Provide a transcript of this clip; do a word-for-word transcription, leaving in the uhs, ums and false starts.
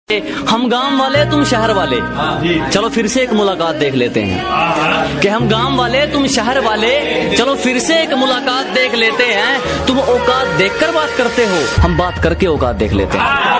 हम गांव वाले तुम शहर वाले, चलो फिर से एक मुलाकात देख लेते हैं। कि हम गांव वाले तुम शहर वाले, चलो फिर से एक मुलाकात देख लेते हैं। तुम औकात देखकर बात करते हो, हम बात करके औकात देख लेते हैं।